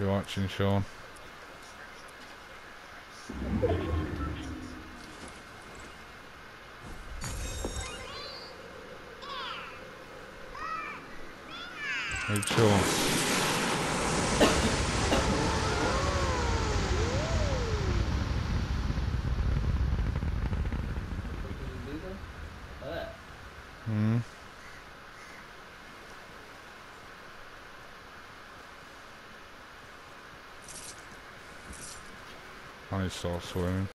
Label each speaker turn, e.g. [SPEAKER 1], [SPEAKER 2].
[SPEAKER 1] You're watching, Sean. Hey, Sean. Hmm. I need to start swimming.